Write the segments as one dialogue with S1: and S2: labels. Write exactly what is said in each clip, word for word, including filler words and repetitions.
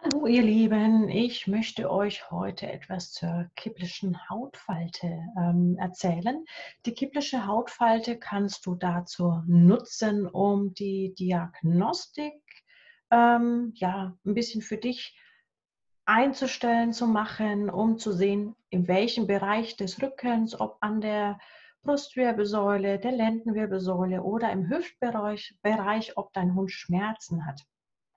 S1: Hallo ihr Lieben, ich möchte euch heute etwas zur kipplichen Hautfalte ähm, erzählen. Die kippliche Hautfalte kannst du dazu nutzen, um die Diagnostik ähm, ja, ein bisschen für dich einzustellen, zu machen, um zu sehen, in welchem Bereich des Rückens, ob an der Brustwirbelsäule, der Lendenwirbelsäule oder im Hüftbereich, Bereich, ob dein Hund Schmerzen hat.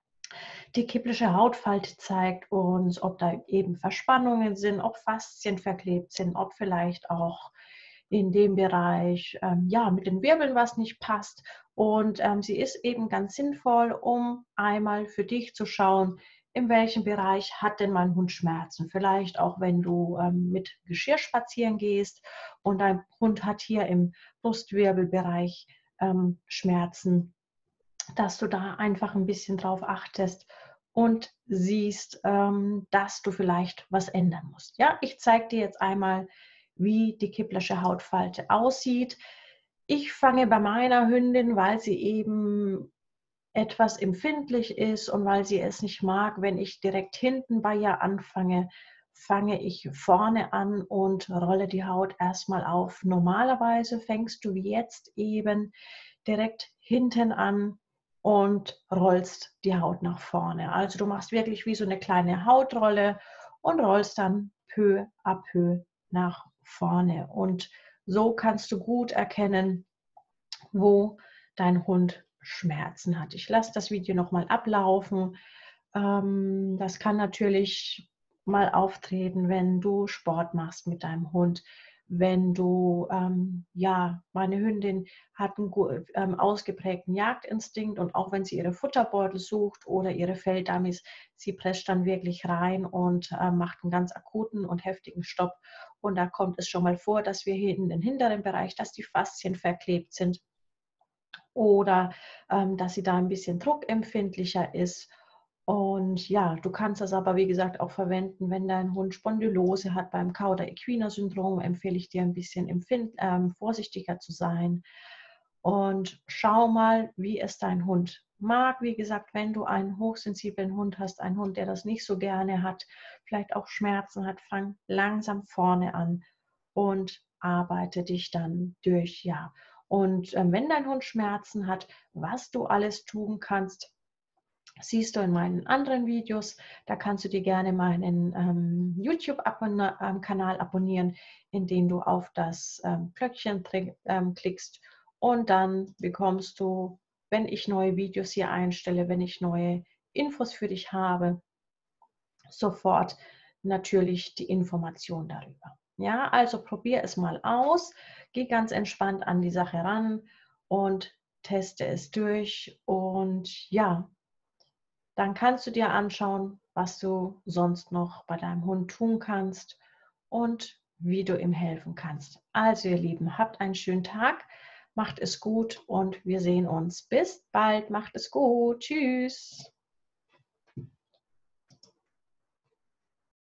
S1: Die kippliche Hautfalte zeigt uns, ob da eben Verspannungen sind, ob Faszien verklebt sind, ob vielleicht auch in dem Bereich ähm, ja, mit den Wirbeln was nicht passt. Und ähm, sie ist eben ganz sinnvoll, um einmal für dich zu schauen, in welchem Bereich hat denn mein Hund Schmerzen. Vielleicht auch, wenn du ähm, mit Geschirr spazieren gehst und dein Hund hat hier im Brustwirbelbereich ähm, Schmerzen, dass du da einfach ein bisschen drauf achtest und siehst, ähm, dass du vielleicht was ändern musst. Ja, ich zeige dir jetzt einmal, wie die Kipplersche Hautfalte aussieht. Ich fange bei meiner Hündin, weil sie eben etwas empfindlich ist und weil sie es nicht mag, wenn ich direkt hinten bei ihr anfange, fange ich vorne an und rolle die Haut erstmal auf. Normalerweise fängst du wie jetzt eben direkt hinten an und rollst die Haut nach vorne. Also du machst wirklich wie so eine kleine Hautrolle und rollst dann peu à peu nach vorne. Und so kannst du gut erkennen, wo dein Hund Schmerzen hat. Ich lasse das Video nochmal ablaufen. Ähm, das kann natürlich mal auftreten, wenn du Sport machst mit deinem Hund. Wenn du, ähm, ja, meine Hündin hat einen ähm, ausgeprägten Jagdinstinkt und auch wenn sie ihre Futterbeutel sucht oder ihre Felldummies, sie prescht dann wirklich rein und äh, macht einen ganz akuten und heftigen Stopp. Und da kommt es schon mal vor, dass wir hier in den hinteren Bereich, dass die Faszien verklebt sind oder ähm, dass sie da ein bisschen druckempfindlicher ist. Und ja, du kannst das aber, wie gesagt, auch verwenden, wenn dein Hund Spondylose hat. Beim Cauda-Equina-Syndrom empfehle ich dir ein bisschen empfind, ähm, vorsichtiger zu sein. Und schau mal, wie es dein Hund mag. Wie gesagt, wenn du einen hochsensiblen Hund hast, einen Hund, der das nicht so gerne hat, vielleicht auch Schmerzen hat, fang langsam vorne an und arbeite dich dann durch, ja. Und ähm, wenn dein Hund Schmerzen hat, was du alles tun kannst, siehst du in meinen anderen Videos. Da kannst du dir gerne meinen ähm, YouTube-Kanal abonnieren, indem du auf das ähm, Glöckchen ähm, klickst und dann bekommst du, wenn ich neue Videos hier einstelle, wenn ich neue Infos für dich habe, sofort natürlich die Information darüber. Ja, also probier es mal aus, geh ganz entspannt an die Sache ran und teste es durch und ja, dann kannst du dir anschauen, was du sonst noch bei deinem Hund tun kannst und wie du ihm helfen kannst. Also ihr Lieben, habt einen schönen Tag, macht es gut und wir sehen uns. Bis bald, macht es gut. Tschüss.